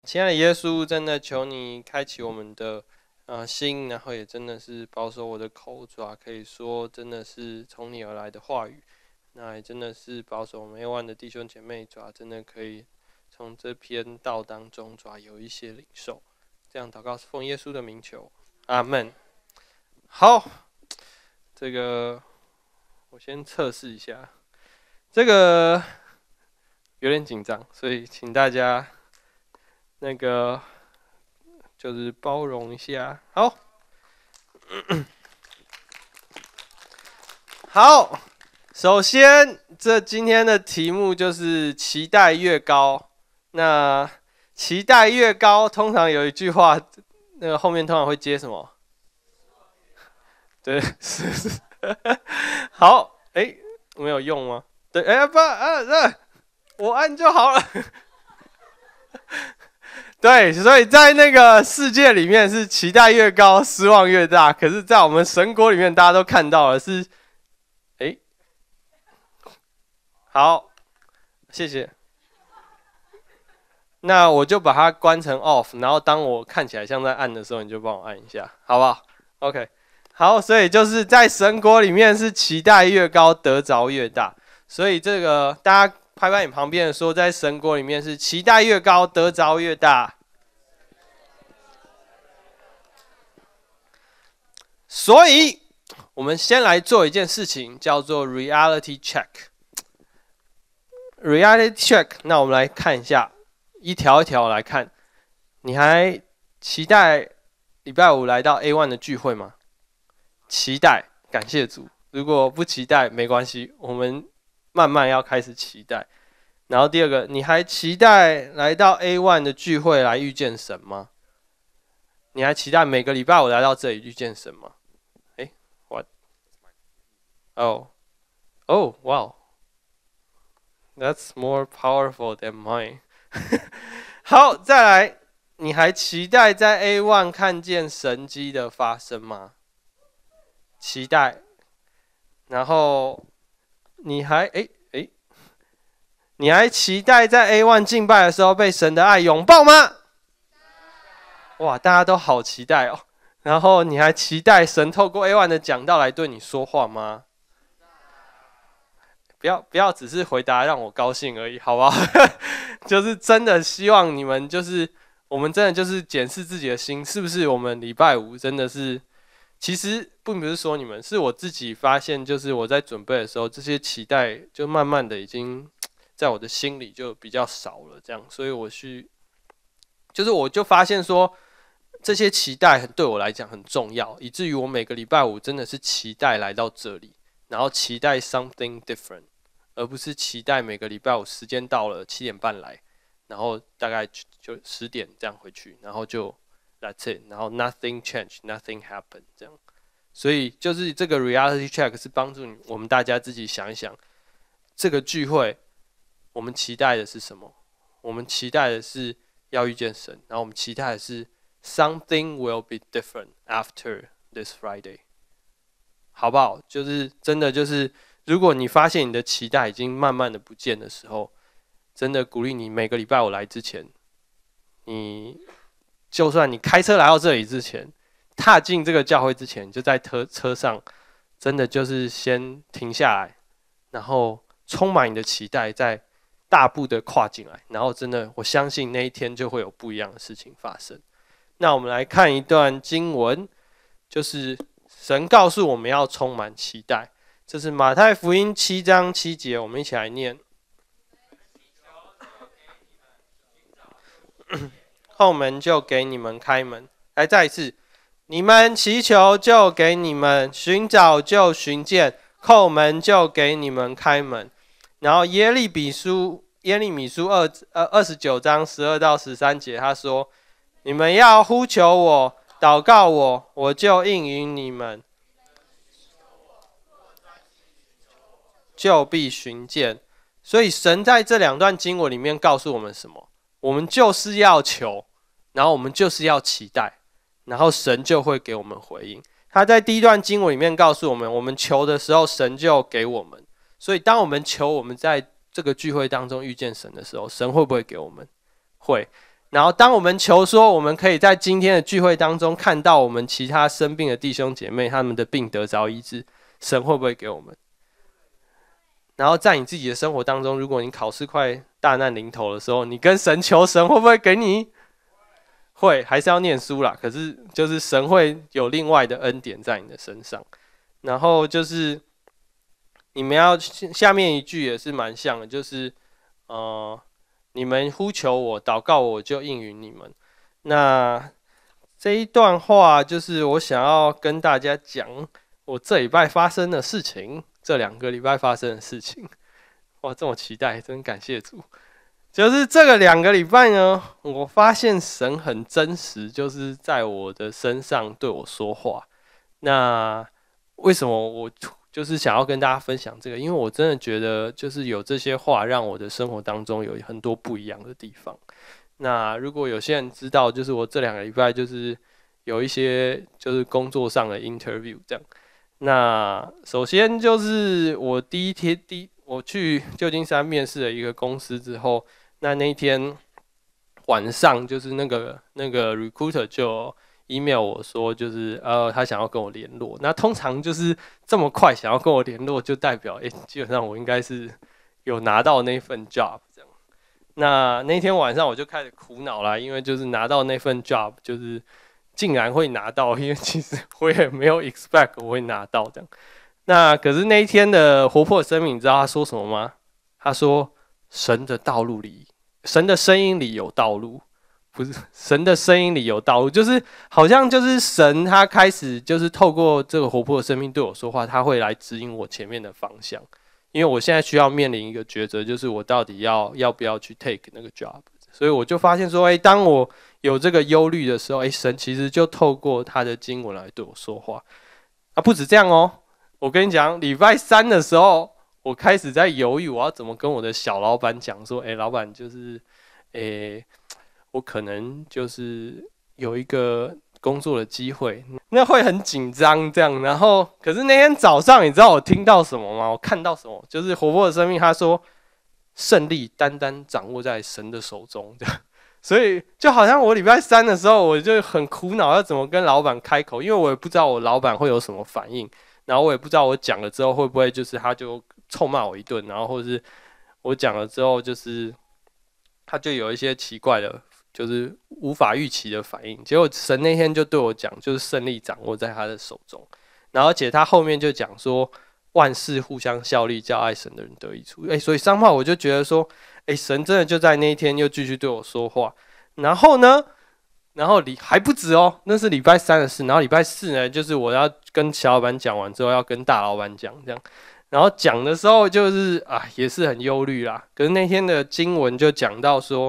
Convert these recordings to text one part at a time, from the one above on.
亲爱的耶稣，真的求你开启我们的心，然后也真的是保守我的口爪，可以说真的是从你而来的话语。那也真的是保守我们A1的弟兄姐妹爪，真的可以从这篇道当中爪有一些领受。这样祷告是奉耶稣的名求，阿门。好，这个我先测试一下，这个有点紧张，所以请大家那个就是包容一下。好，好，首先这今天的题目就是期待越高。那期待越高，通常有一句话，那个后面通常会接什么？对，是。好，没有用吗？对，我按就好了。对，所以在那个世界里面是期待越高，失望越大。可是，在我们神国里面，大家都看到了是，好，谢谢。那我就把它关成 off， 然后当我看起来像在按的时候，你就帮我按一下，好不好 ？OK， 好，所以就是在神国里面是期待越高，得着越大。所以这个大家拍拍你旁边的说，在神国里面是期待越高，得着越大。所以，我们先来做一件事情，叫做 reality check。reality check， 那我们来看一下，一条一条来看。你还期待礼拜五来到 A1 的聚会吗？期待，感谢主。如果不期待，没关系，我们慢慢要开始期待。然后第二个，你还期待来到 A1 的聚会来遇见神吗？你还期待每个礼拜五来到这里遇见神吗？What？ wow. That's more powerful than mine. 好，再来，你还期待在 A1 看见神迹的发生吗？期待。然后你还你还期待在 A1 敬拜的时候被神的爱拥抱吗？哇，大家都好期待哦。然后你还期待神透过 A1 的讲道来对你说话吗？不要只是回答让我高兴而已，好不好？就是真的希望你们我们真的就是检视自己的心，是不是我们礼拜五真的是，其实并不是说你们，是我自己发现，就是我在准备的时候，这些期待就慢慢的已经在我的心里就比较少了，这样，所以我就发现说，这些期待对我来讲很重要，以至于我每个礼拜五真的是期待来到这里，然后期待 something different。而不是期待每个礼拜五时间到了7点半来，然后大概就10点这样回去，然后就 that's it， 然后 nothing change, nothing happen 这样。所以就是这个 reality check 是帮助我们大家自己想一想，这个聚会我们期待的是什么？我们期待的是要遇见神，然后我们期待的是 something will be different after this Friday， 好不好？就是真的就是。如果你发现你的期待已经慢慢的不见的时候，真的鼓励你每个礼拜我来之前，就算你开车来到这里之前，踏进这个教会之前，就在车上，真的就是先停下来，然后充满你的期待，再大步的跨进来，然后真的我相信那一天就会有不一样的事情发生。那我们来看一段经文，就是神告诉我们要充满期待。这是马太福音7章7节，我们一起来念。后门就给你们开门。来，再一次，你们祈求就给你们，寻找就寻见，叩门就给你们开门。然后耶利米书29章12到13节，他说：你们要呼求我，祷告我，我就应允你们。就必寻见。所以神在这两段经文里面告诉我们什么？我们就是要求，然后我们就是要期待，然后神就会给我们回应。他在第一段经文里面告诉我们，我们求的时候神就给我们。所以当我们求我们在这个聚会当中遇见神的时候，神会不会给我们？会。 然后当我们求说，我们可以在今天的聚会当中看到我们其他生病的弟兄姐妹他们的病得着医治，神会不会给我们？然后在你自己的生活当中，如果你考试快大难临头的时候，你跟神求，神会不会给你？会，还是要念书啦。可是就是神会有另外的恩典在你的身上。然后就是你们要下面一句也是蛮像的，就是你们呼求我，祷告我，就应允你们。那这一段话就是我想要跟大家讲我这礼拜发生的事情，这2个礼拜发生的事情。哇，这么期待，真感谢主。就是这个2个礼拜呢，我发现神很真实，就是在我的身上对我说话。那为什么我就是想要跟大家分享这个？因为我真的觉得，就是有这些话，让我的生活当中有很多不一样的地方。那如果有些人知道，就是我这2个礼拜就是有一些就是工作上的 interview 这样。那首先就是我第一天我去旧金山面试了一个公司之后，那一天晚上就是那个 recruiter 就 email 我说，就是他想要跟我联络。那通常就是这么快想要跟我联络，就代表基本上我应该是有拿到那份 job 这样。那天晚上我就开始苦恼啦，因为就是拿到那份 job 就是竟然会拿到，因为其实我也没有 expect 我会拿到这样。那可是那一天的活泼生命，你知道他说什么吗？他说神的道路里，神的声音里有道路。不是，神的声音里有道路，就是好像就是神他开始就是透过这个活泼的生命对我说话，他会来指引我前面的方向。因为我现在需要面临一个抉择，就是我到底要不要去 take 那个 job。所以我就发现说，当我有这个忧虑的时候，神其实就透过他的经文来对我说话。不止这样哦，我跟你讲，礼拜3的时候，我开始在犹豫我要怎么跟我的小老板讲说，老板就是，我可能就是有一个工作的机会，那会很紧张这样。然后，可是那天早上，你知道我听到什么吗？我看到什么？就是活泼的生命，他说，胜利单单掌握在神的手中。所以就好像我礼拜3的时候，我就很苦恼要怎么跟老板开口，因为我也不知道我老板会有什么反应，然后我也不知道我讲了之后会不会就是他就臭骂我一顿，然后或者是我讲了之后就是他就有一些奇怪的，就是无法预期的反应。结果神那天就对我讲，就是胜利掌握在他的手中，然后而且他后面就讲说万事互相效力，叫爱神的人得益处。所以上话我就觉得说，神真的就在那一天又继续对我说话。然后呢，还不止哦，那是礼拜3的事。然后礼拜4呢，就是我要跟小老板讲完之后，要跟大老板讲这样。然后讲的时候就是也是很忧虑啦。可是那天的经文就讲到说，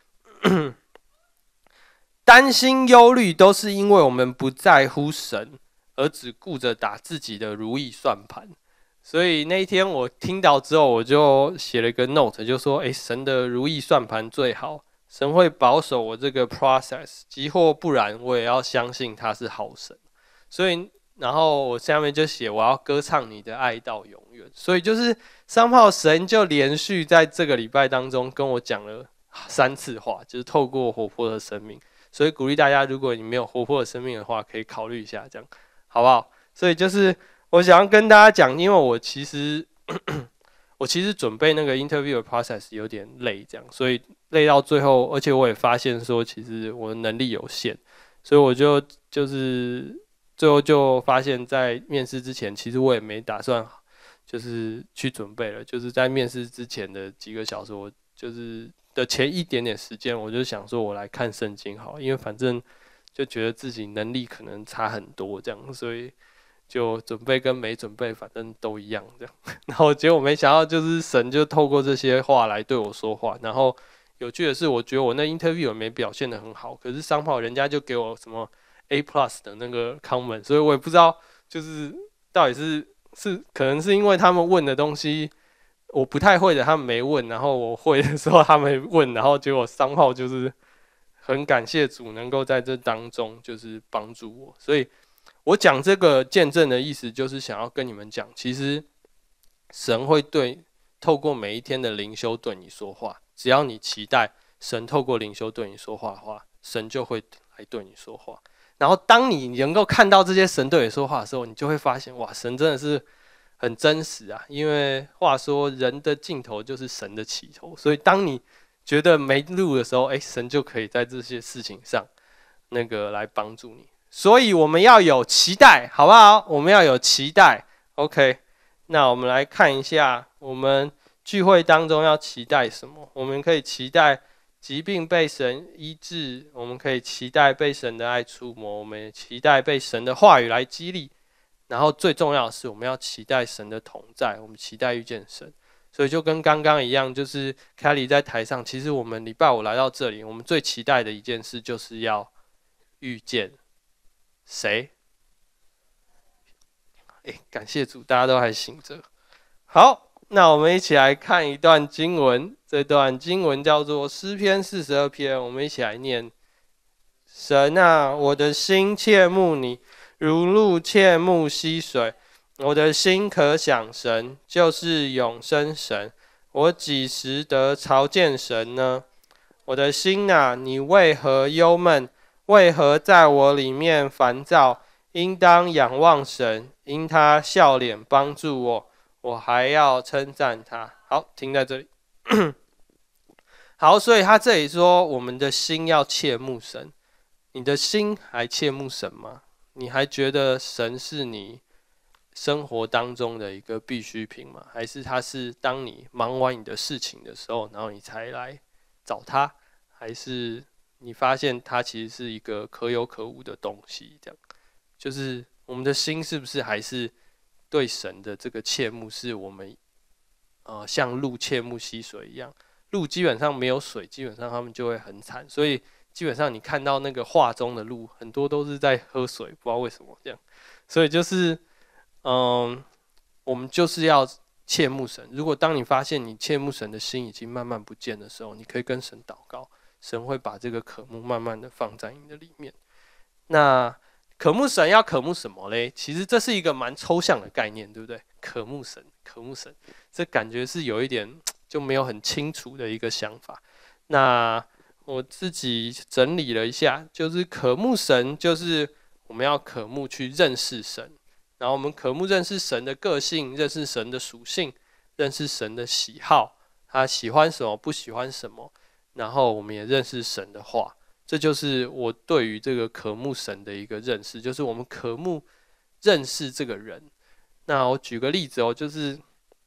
担心忧虑都是因为我们不在乎神，而只顾着打自己的如意算盘。所以那一天我听到之后，我就写了一个 note， 就说：神的如意算盘最好，神会保守我这个 process， 即或不然，我也要相信他是好神。所以，然后我下面就写：我要歌唱你的爱到永远。所以就是三炮神就连续在这个礼拜当中跟我讲了3次话，就是透过活泼的生命。所以鼓励大家，如果你没有活泼的生命的话，可以考虑一下，这样好不好？所以就是我想要跟大家讲，因为我其实准备那个 interview 的 process 有点累，这样，所以累到最后，而且我也发现说，其实我的能力有限，所以我就是最后就发现，在面试之前，其实我也没打算就是去准备了，就是在面试之前的几个小时，我就是的前一点点时间，我就想说我来看圣经好，因为反正就觉得自己能力可能差很多这样，所以就准备跟没准备反正都一样这样。然后结果没想到就是神就透过这些话来对我说话。然后有趣的是，我觉得我那 interview 没表现得很好，可是商炮人家就给我什么 A+ 的那个 comment， 所以我也不知道就是到底是可能是因为他们问的东西我不太会的他们没问，然后我会的时候他们问，然后结果商炮就是很感谢主能够在这当中就是帮助我。所以我讲这个见证的意思就是想要跟你们讲，其实神会透过每一天的灵修对你说话，只要你期待， 神透过灵修对你说话的话，神就会来对你说话。然后当你能够看到这些神对你说话的时候，你就会发现，哇，神真的是很真实啊！因为话说人的尽头就是神的起头，所以当你觉得没路的时候，神就可以在这些事情上来帮助你。所以我们要有期待，好不好？我们要有期待。OK， 那我们来看一下，我们聚会当中要期待什么？我们可以期待疾病被神医治，我们可以期待被神的爱触摸，我们也期待被神的话语来激励。然后最重要的是，我们要期待神的同在，我们期待遇见神。所以就跟刚刚一样，就是凯里在台上，其实我们礼拜五来到这里，我们最期待的一件事就是要遇见谁？感谢主，大家都还醒着。好，那我们一起来看一段经文，这段经文叫做诗篇42篇，我们一起来念：神啊，我的心切慕你，如鹿切慕溪水。我的心可想神，就是永生神。我几时得朝见神呢？我的心啊，你为何忧闷？为何在我里面烦躁？应当仰望神，因他笑脸帮助我，我还要称赞他。好，停在这里。好，所以他这里说，我们的心要切慕神。你的心还切慕神吗？你还觉得神是你生活当中的一个必需品吗？还是他是当你忙完你的事情的时候，然后你才来找他？还是你发现它其实是一个可有可无的东西？这样，就是我们的心是不是还是对神的这个切慕，是我们像鹿切慕溪水一样？鹿基本上没有水，基本上他们就会很惨，所以基本上你看到那个画中的鹿，很多都是在喝水，不知道为什么这样。所以就是，我们就是要切慕神。如果当你发现你切慕神的心已经慢慢不见的时候，你可以跟神祷告，神会把这个渴慕慢慢的放在你的里面。那渴慕神要渴慕什么嘞？其实这是一个蛮抽象的概念，对不对？渴慕神，渴慕神，这感觉是有一点就没有很清楚的一个想法。那我自己整理了一下，就是渴慕神，就是我们要渴慕去认识神，然后我们渴慕认识神的个性，认识神的属性，认识神的喜好，他喜欢什么，不喜欢什么，然后我们也认识神的话。这就是我对于这个渴慕神的一个认识，就是我们渴慕认识这个人。那我举个例子哦，就是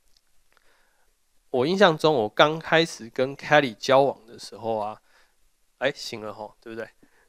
我印象中，我刚开始跟 Kelly 交往的时候啊，醒了吼，对不对？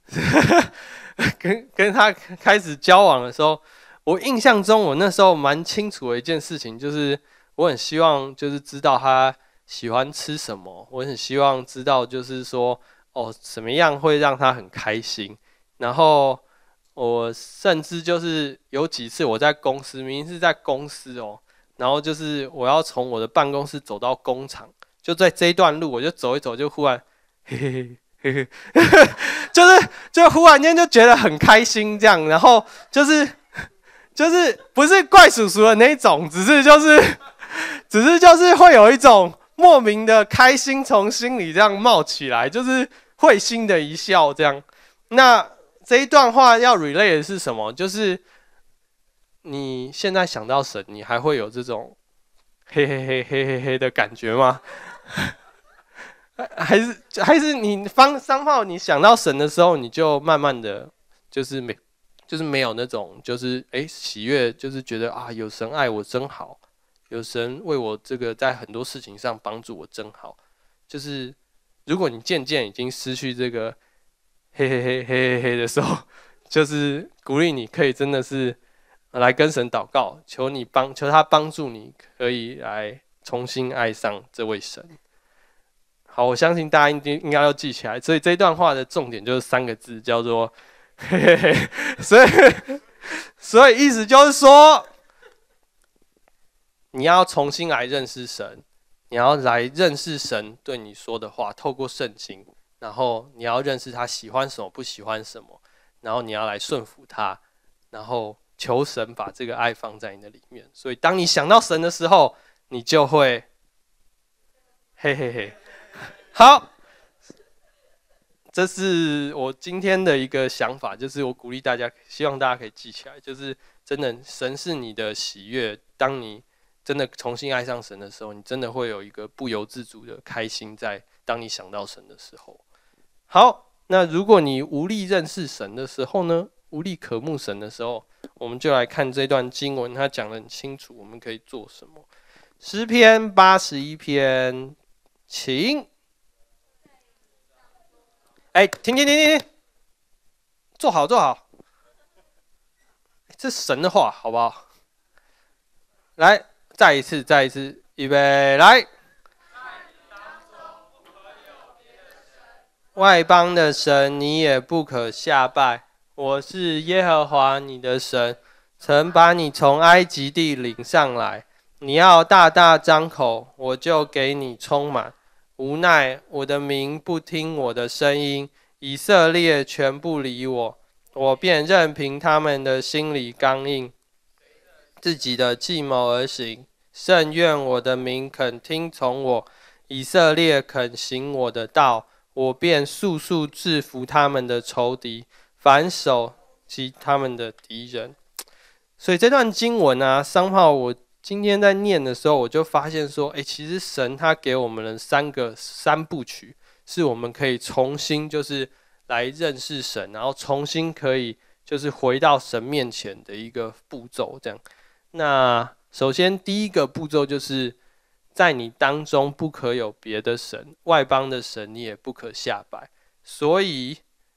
跟他开始交往的时候，我印象中我那时候蛮清楚的一件事情，就是我很希望就是知道他喜欢吃什么，我很希望知道就是说怎么样会让他很开心。然后我甚至就是有几次我在公司，明明是在公司然后就是我要从我的办公室走到工厂，就在这一段路，我就走一走，就忽然嘿嘿嘿嘿，就忽然间就觉得很开心这样，然后就是不是怪叔叔的那种，只是就是会有一种莫名的开心从心里这样冒起来，就是会心的一笑这样。那这一段话要 relay 的是什么？就是你现在想到神，你还会有这种嘿嘿嘿嘿嘿嘿的感觉吗？还是你商号你想到神的时候，你就慢慢的就是没有那种就是喜悦，就是觉得啊有神爱我真好，有神为我这个在很多事情上帮助我真好。就是如果你渐渐已经失去这个嘿嘿嘿嘿嘿嘿的时候，就是鼓励你可以真的是来跟神祷告，求他帮助你，可以来重新爱上这位神。好，我相信大家应该要记起来。所以这段话的重点就是3个字，叫做嘿嘿嘿。所以意思就是说，你要重新来认识神，你要来认识神对你说的话，透过圣经，然后你要认识他喜欢什么，不喜欢什么，然后你要来顺服他，然后求神把这个爱放在你的里面。所以当你想到神的时候，你就会嘿嘿嘿。好， 这是我今天的一个想法，就是我鼓励大家，希望大家可以记起来，就是真的神是你的喜悦。当你真的重新爱上神的时候，你真的会有一个不由自主的开心在当你想到神的时候。好，那如果你无力认识神的时候呢？无力渴慕神的时候，我们就来看这段经文，它讲得很清楚，我们可以做什么。诗篇81篇，请。停，坐好坐好，这是神的话，好不好？来，再一次，预备，来。外邦的神，你也不可下拜。我是耶和华你的神，曾把你从埃及地领上来。你要大大张口，我就给你充满。无奈我的民不听我的声音，以色列全不理我，我便任凭他们的心里刚硬，自己的计谋而行。甚愿我的民肯听从我，以色列肯行我的道，我便速速制服他们的仇敌，反手击他们的敌人。所以这段经文啊，商炮我今天在念的时候，我就发现说，其实神他给我们了三部曲，是我们可以重新就是来认识神，然后重新可以就是回到神面前的一个步骤。这样，那首先第一个步骤就是在你当中不可有别的神，外邦的神你也不可下拜。所以，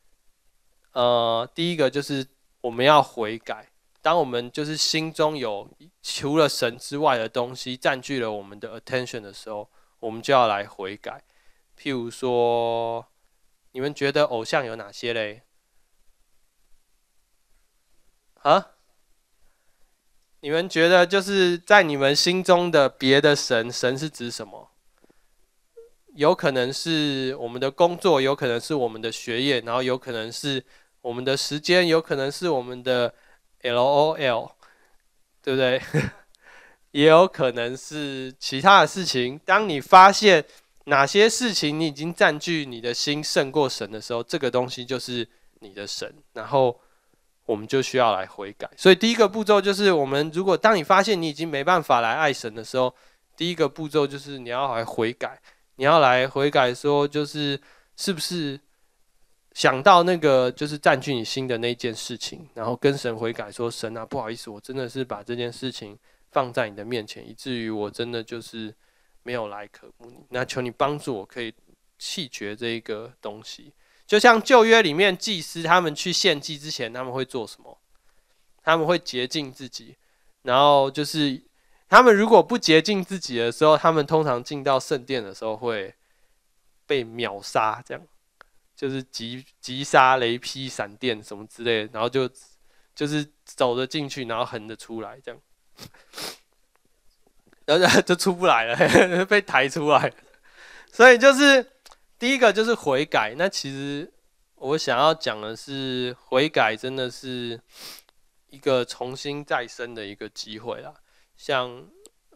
第一个就是我们要悔改。当我们就是心中有除了神之外的东西占据了我们的 attention 的时候，我们就要来悔改。譬如说，你们觉得偶像有哪些嘞？啊？你们觉得就是在你们心中的别的神，神是指什么？有可能是我们的工作，有可能是我们的学业，然后有可能是我们的时间，有可能是我们的 LOL， 对不对？也有可能是其他的事情。当你发现哪些事情你已经占据你的心胜过神的时候，这个东西就是你的神，然后我们就需要来悔改。所以第一个步骤就是，我们如果当你发现你已经没办法来爱神的时候，第一个步骤就是你要来悔改。你要来悔改说，就是是不是想到那个就是占据你心的那件事情，然后跟神悔改说，神啊，不好意思，我真的是把这件事情放在你的面前，以至于我真的就是没有来渴慕你。那求你帮助我可以弃绝这一个东西。就像旧约里面祭司他们去献祭之前，他们会做什么？他们会洁净自己，然后就是他们如果不洁净自己的时候，他们通常进到圣殿的时候会被秒杀，这样就是急杀、雷劈、闪电什么之类的，然后就是走着进去，然后横着出来，这样，然后就出不来了，被抬出来了。所以就是第一个就是悔改。那其实我想要讲的是，悔改真的是一个重新再生的一个机会啦。像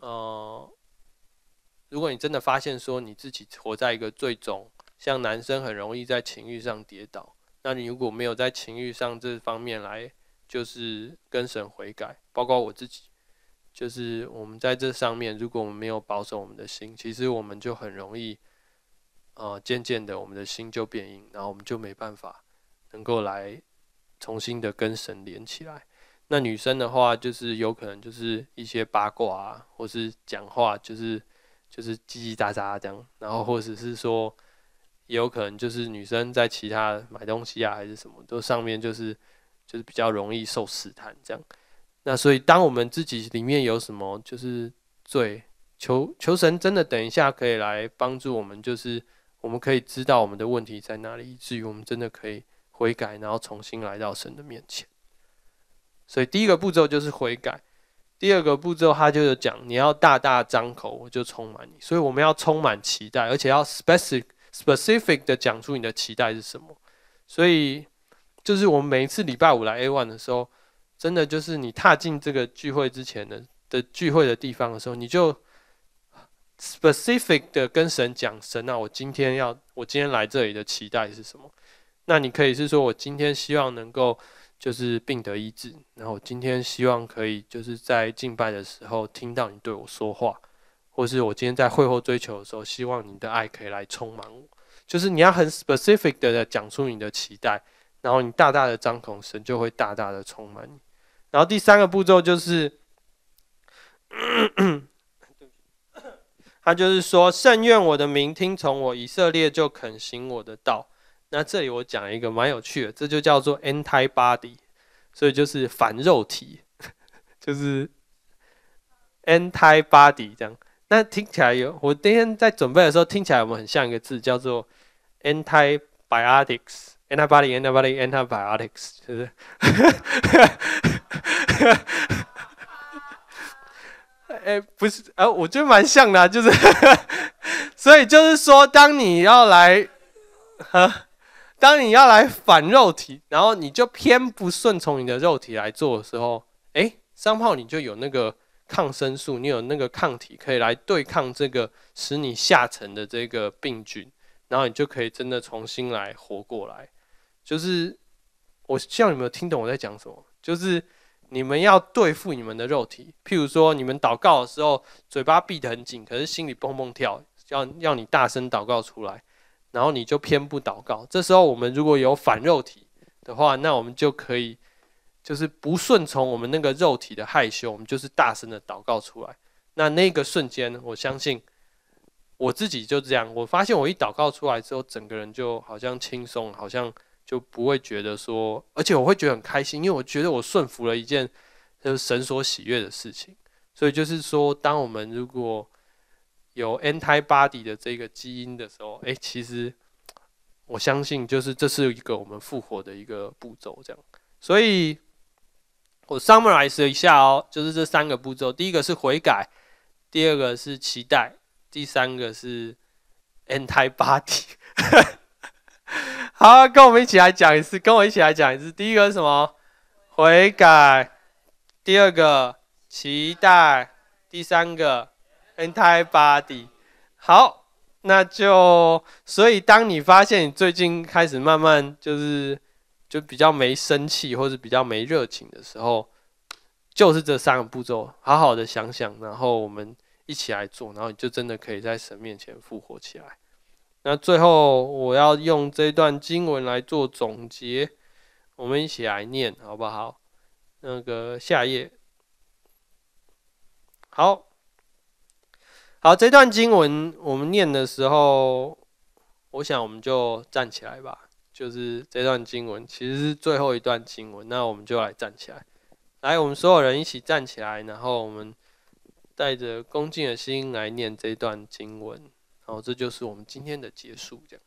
如果你真的发现说你自己活在一个最终，像男生很容易在情欲上跌倒，那你如果没有在情欲上这方面来就是跟神悔改，包括我自己，就是我们在这上面，如果我们没有保守我们的心，其实我们就很容易渐渐的我们的心就变硬，然后我们就没办法能够来重新的跟神连起来。那女生的话，就是有可能就是一些八卦啊，或是讲话就是叽叽喳喳这样，然后或者是说，也有可能就是女生在其他买东西啊还是什么，都上面就是比较容易受试探这样。那所以当我们自己里面有什么就是罪，求神真的等一下可以来帮助我们，就是我们可以知道我们的问题在哪里，以至于我们真的可以悔改，然后重新来到神的面前。所以第一个步骤就是悔改，第二个步骤他就是讲你要大大张口，我就充满你。所以我们要充满期待，而且要 specific 的讲出你的期待是什么。所以就是我们每一次礼拜五来 A1 的时候，真的就是你踏进这个聚会之前的聚会的地方的时候，你就 specific 的跟神讲，神啊，我今天来这里的期待是什么？ 那你可以是说我今天希望能够就是病得医治，然后我今天希望可以就是在敬拜的时候听到你对我说话，或是我今天在会后追求的时候，希望你的爱可以来充满我。就是你要很 specific 的讲出你的期待，然后你大大的张口，神就会大大的充满你。然后第三个步骤就是，他就是说，甚愿我的民听从我，以色列就肯行我的道。那这里我讲一个蛮有趣的，这就叫做 antibody， 所以就是反肉体，就是 antibody 这样。那听起来我那天在准备的时候听起来有没有很像一个字，叫做 antibiotics，antibody，antibiotics，就是。不是，我觉得蛮像的就是所以就是说，当你要来反肉体，然后你就偏不顺从你的肉体来做的时候，商炮你就有那个抗生素，你有那个抗体可以来对抗这个使你下沉的这个病菌，然后你就可以真的重新来活过来。就是我希望你们有听懂我在讲什么，就是你们要对付你们的肉体，譬如说你们祷告的时候，嘴巴闭得很紧，可是心里蹦蹦跳，要你大声祷告出来，然后你就偏不祷告。这时候我们如果有反肉体的话，那我们就可以就是不顺从我们那个肉体的害羞，我们就是大声的祷告出来。那个瞬间，我相信我自己就这样，我发现我一祷告出来之后，整个人就好像轻松，好像就不会觉得说，而且我会觉得很开心，因为我觉得我顺服了一件就是神所喜悦的事情。所以就是说，当我们如果有 antibody 的这个基因的时候，其实我相信就是这是一个我们复活的一个步骤，这样。所以我 summarize 一下就是这三个步骤，第一个是悔改，第二个是期待，第三个是 antibody 好，跟我们一起来讲一次，第一个是什么？悔改，第二个期待，第三个 antibody。好，那所以当你发现你最近开始慢慢就比较没生气或者比较没热情的时候，就是这三个步骤，好好的想想，然后我们一起来做，然后你就真的可以在神面前复活起来。那最后我要用这段经文来做总结，我们一起来念好不好？那个下一页，好，这段经文我们念的时候，我想我们就站起来吧。就是这段经文其实是最后一段经文，那我们就来站起来。来，我们所有人一起站起来，然后我们带着恭敬的心来念这段经文。然后这就是我们今天的结束，这样。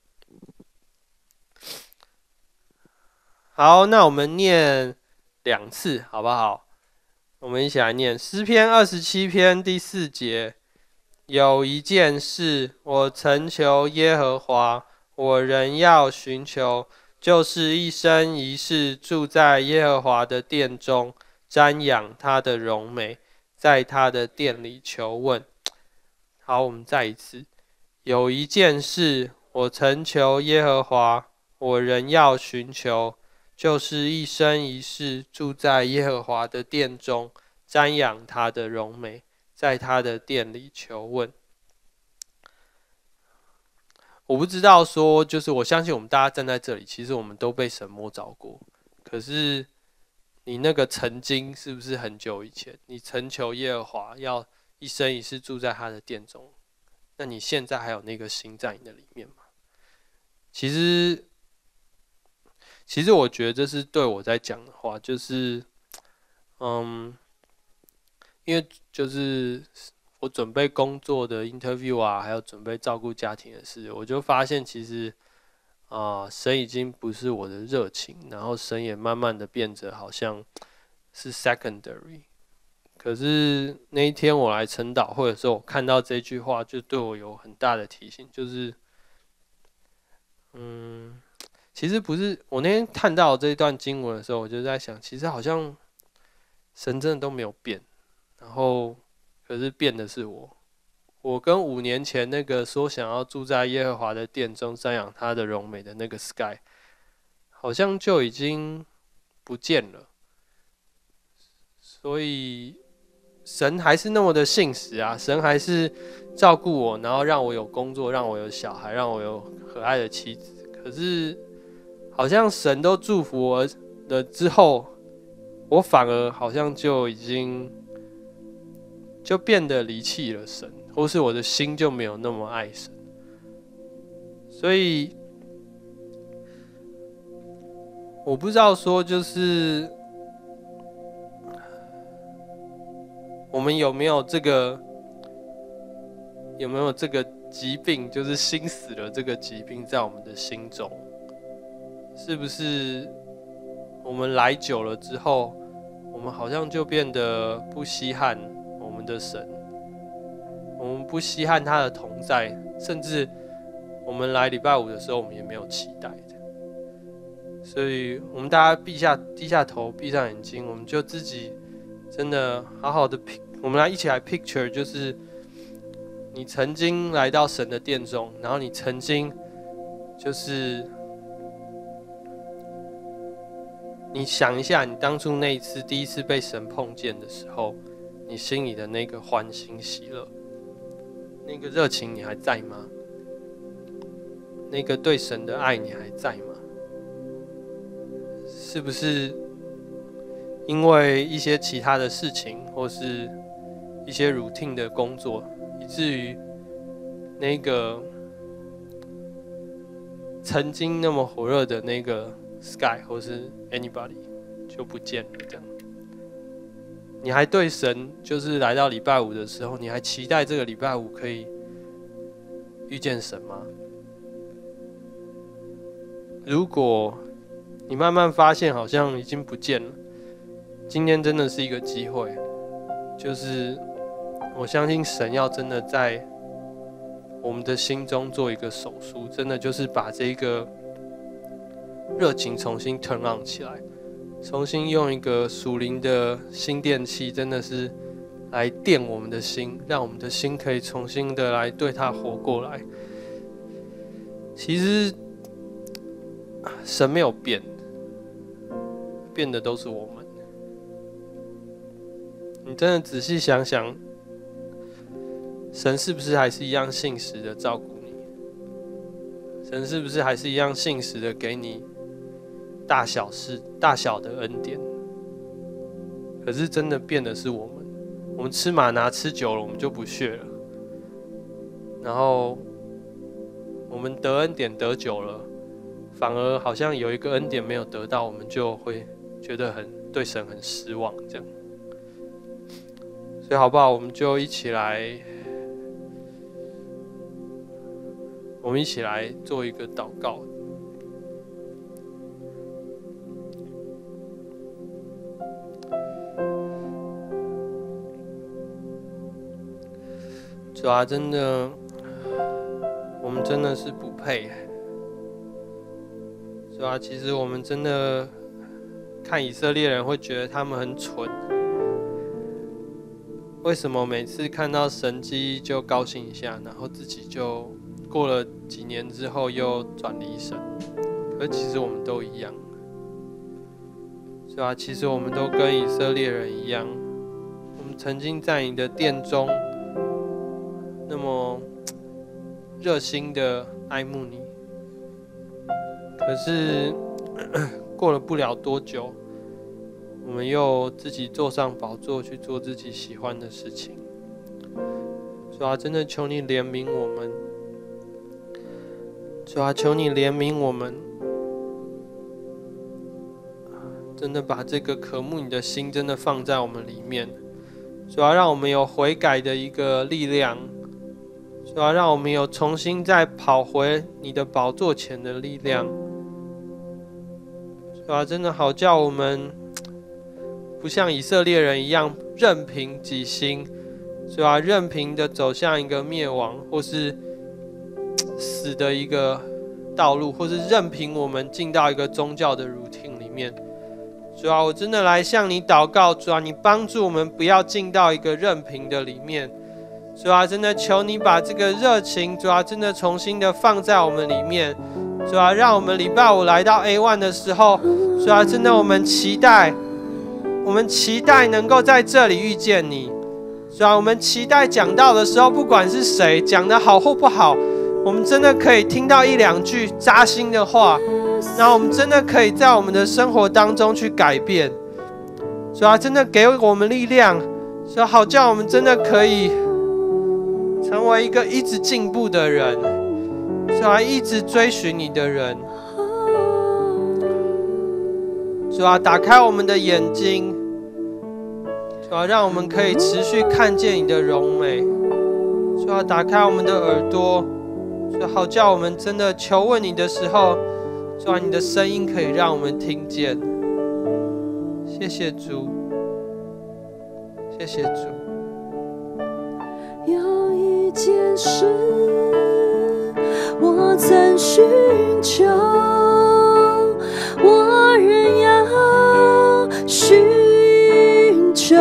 好，那我们念2次，好不好？我们一起来念诗篇27篇第4节。有一件事，我曾求耶和华，我仍要寻求，就是一生一世住在耶和华的殿中，瞻仰他的荣美，在他的殿里求问。好，我们再一次。有一件事，我曾求耶和华，我仍要寻求，就是一生一世住在耶和华的殿中，瞻仰他的荣美，在他的殿里求问。我不知道说，就是我相信我们大家站在这里，其实我们都被神摸着过。可是你那个曾经是不是很久以前？你曾求耶和华，要一生一世住在他的殿中。那你现在还有那个心在你的里面吗？其实我觉得这是对我在讲的话，就是，因为就是我准备工作的 interview 啊，还有准备照顾家庭的事，我就发现其实，神已经不是我的热情，然后神也慢慢的变得好像是 secondary。可是那一天我来晨祷会的时候，我看到这句话，就对我有很大的提醒，就是，其实不是我那天看到这一段经文的时候，我就在想，其实好像神真的都没有变，然后可是变的是我。我跟5年前那个说想要住在耶和华的殿中瞻仰他的荣美的那个 Sky， 好像就已经不见了。所以神还是那么的信实啊，神还是照顾我，然后让我有工作，让我有小孩，让我有可爱的妻子。可是好像神都祝福我了之后，我反而好像就已经就变得离弃了神，或是我的心就没有那么爱神。所以我不知道说就是我们有没有这个疾病，就是心死了这个疾病在我们的心中，是不是我们来久了之后，我们好像就变得不稀罕我们的神，我们不稀罕他的同在，甚至我们来礼拜五的时候，我们也没有期待的。所以我们大家低下头，闭上眼睛，我们就自己真的好好的，我们一起来 picture， 就是你曾经来到神的殿中，然后你曾经就是你想一下，你当初那一次第一次被神碰见的时候，你心里的那个欢欣喜乐，那个热情你还在吗？那个对神的爱你还在吗？是不是因为一些其他的事情，或是一些 routine 的工作，以至于那个曾经那么火热的那个 Sky 或是 anybody 就不见了？这样，你还对神就是来到礼拜五的时候，你还期待这个礼拜五可以遇见神吗？如果你慢慢发现好像已经不见了，今天真的是一个机会，就是我相信神要真的在我们的心中做一个手术，真的就是把这个热情重新 turn on 起来，重新用一个属灵的新电器，真的是来电我们的心，让我们的心可以重新的来对它活过来。其实神没有变，变的都是我们。你真的仔细想想，神是不是还是一样信实的照顾你？神是不是还是一样信实的给你大小的恩典？可是真的变的是我们。我们吃玛拿吃久了，我们就不屑了。然后我们得恩典得久了，反而好像有一个恩典没有得到，我们就会觉得对神很失望，这样。所以好不好？我们就一起来做一个祷告。主啊，真的，我们真的是不配。主啊，其实我们真的看以色列人会觉得他们很蠢。为什么每次看到神迹就高兴一下，然后自己就过了几年之后又转离神？可其实我们都一样，是吧？其实我们都跟以色列人一样，我们曾经在你的殿中那么热心的爱慕你，可是过了不了多久，我们又自己坐上宝座去做自己喜欢的事情。主啊，真的求你怜悯我们。主啊，求你怜悯我们。真的把这个渴慕你的心真的放在我们里面。主啊，让我们有悔改的一个力量。主啊，让我们有重新再跑回你的宝座前的力量。主啊，真的好叫我们不像以色列人一样任凭己心，主啊，任凭的走向一个灭亡或是死的一个道路，或是任凭我们进到一个宗教的 routine 里面。主啊，我真的来向你祷告，主啊，你帮助我们不要进到一个任凭的里面。主啊，真的求你把这个热情，主啊，真的重新的放在我们里面。 主啊，让我们礼拜五来到 A1 的时候，主啊，真的我们期待能够在这里遇见你。主啊，我们期待讲道的时候，不管是谁讲得好或不好，我们真的可以听到一两句扎心的话，然后我们真的可以在我们的生活当中去改变。主啊，真的给我们力量，主啊，好叫我们真的可以成为一个一直进步的人，主啊，一直追寻你的人。主啊，打开我们的眼睛，主啊，让我们可以持续看见你的荣美。主啊，打开我们的耳朵，主啊，好叫我们真的求问你的时候，主啊，你的声音可以让我们听见。谢谢主，谢谢主。 有一件事我曾寻求，我仍要寻求，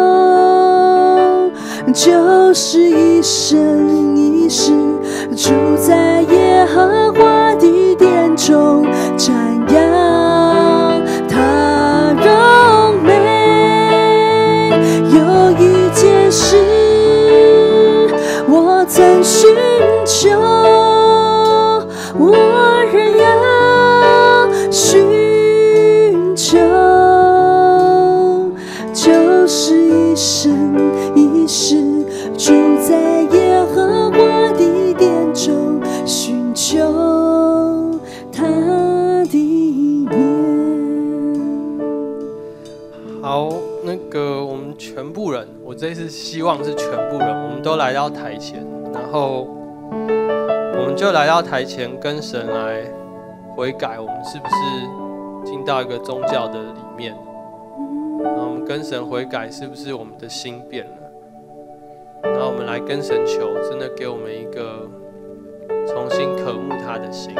就是一生一世住在耶和华的殿中，瞻仰他荣美。有一件事我曾寻求，我仍要寻求，就是一生一世住在耶和华的殿中，寻求他的面。 好，我们全部人，我这一次希望是全部人，我们都来到台前，然后我们就来到台前跟神来悔改，我们是不是进到一个宗教的里面？然后我们跟神悔改，是不是我们的心变了？然后我们来跟神求，真的给我们一个重新渴慕他的心，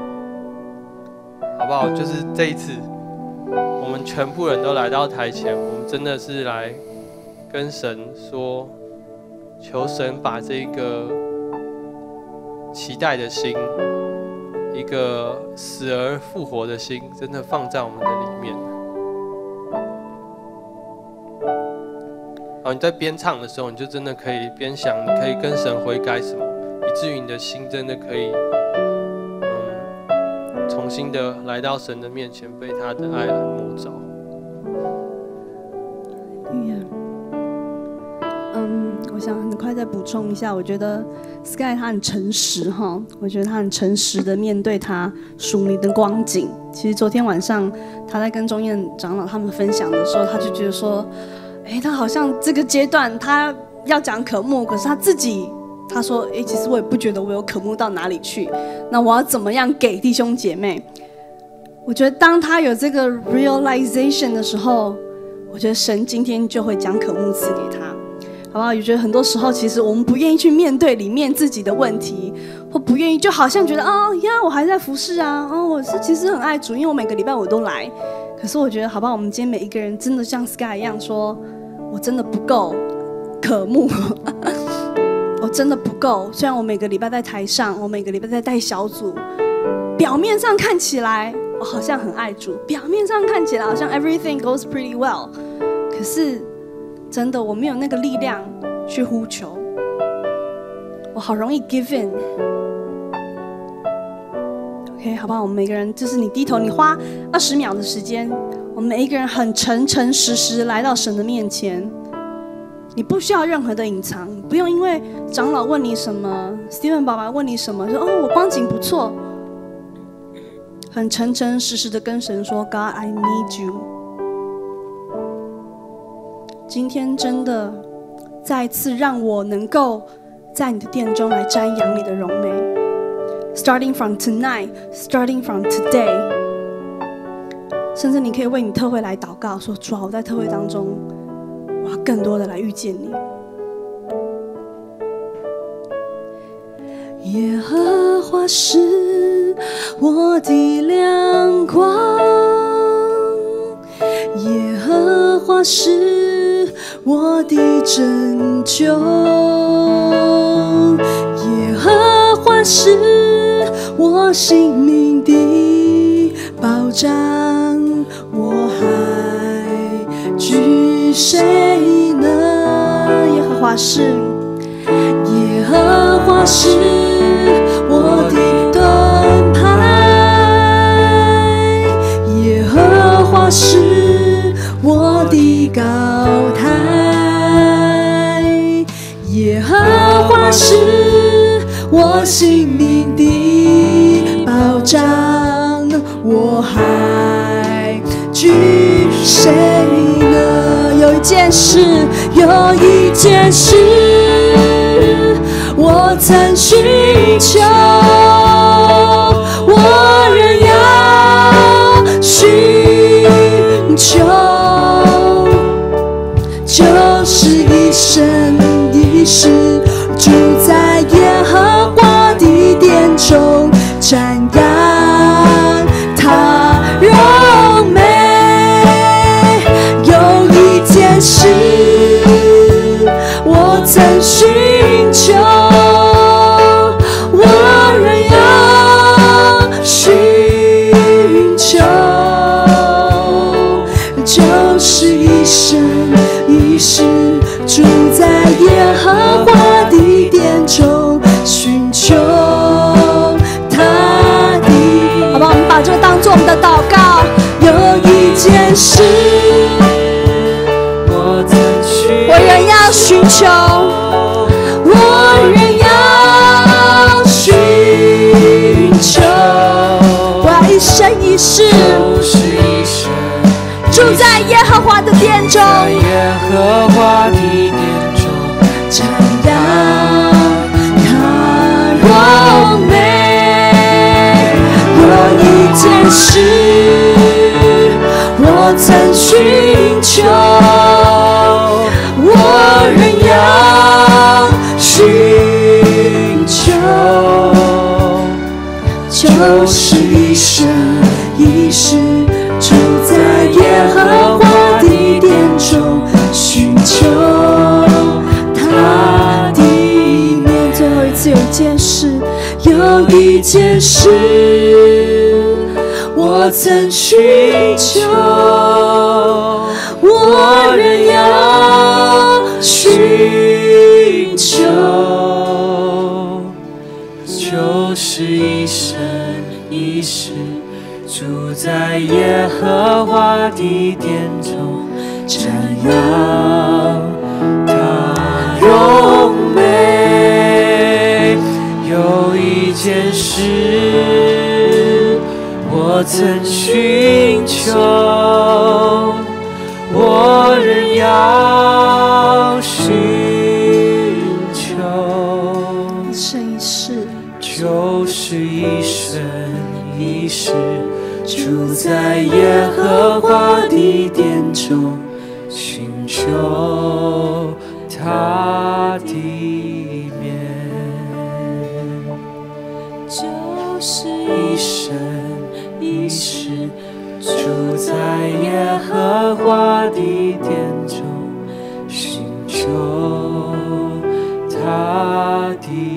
好不好？就是这一次，我们全部人都来到台前，我们真的是来跟神说，求神把这个期待的心，一个死而复活的心，真的放在我们的里面。然后你在边唱的时候，你就真的可以边想，你可以跟神悔改什么，以至于你的心真的可以，重新的来到神的面前，被他的爱来摸着。 我想很快再补充一下，我觉得 Sky 他很诚实哈，我觉得他很诚实的面对他属灵的光景。其实昨天晚上他在跟钟燕长老他们分享的时候，他就觉得说，他好像这个阶段他要讲渴慕，可是他自己他说，其实我也不觉得我有渴慕到哪里去，那我要怎么样给弟兄姐妹？我觉得当他有这个 realization 的时候，我觉得神今天就会将渴慕赐给他，好不好？也觉得很多时候其实我们不愿意去面对里面自己的问题，或不愿意，就好像觉得我还在服侍啊，我是其实很爱主，因为我每个礼拜我都来。可是我觉得，好不好？我们今天每一个人真的像 Sky 一样说，我真的不够渴慕，我真的不够。虽然我每个礼拜在台上，我每个礼拜在带小组，表面上看起来我好像很爱主，表面上看起来好像 everything goes pretty well， 可是真的我没有那个力量去呼求，我好容易 give in。OK， 好不好？我们每个人就是你低头，你花20秒的时间，我们每一个人很诚诚实实来到神的面前。你不需要任何的隐藏，不用因为长老问你什么 ，Steven 爸爸问你什么，说我光景不错，很诚诚实实的跟神说 ，God I need you。今天真的再次让我能够在你的殿中来瞻仰你的荣美。Starting from tonight, starting from today， 甚至你可以为你特会来祷告，说主啊，我在特会当中，我要更多的来遇见你。耶和华是我的亮光，耶和华是我的拯救，耶和华是我性命的保障，我还惧谁呢？耶和华是，耶和华是我的盾牌，耶和华是我的高台，耶和华是我性命的保障，我还惧谁呢？有一件事，我曾寻求，我仍要寻求，就是一生一世住在耶和华的殿中，瞻仰他荣美。有一件事我曾寻求，我仍要寻求，就是一生一世住在耶和华的殿中，寻求他的。好吧，我们把这个当作我们的祷告。有一件事我仍要寻求，我仍要寻求，我要一生一世住在耶和华的殿中，瞻仰他荣美。有一件事我曾寻求，我仍要寻求，就是一生一世住在耶和华的殿中，寻求他的面。最后一次，有一件事我曾寻求，我仍要寻求，就是一生一世住在耶和华的殿中，瞻仰他荣美。有一件事我曾寻求，我仍要寻求，一生一世，就是一生一世住在耶和华的殿中，寻求他的面，就是一生一世住在耶和华的殿中，寻求他的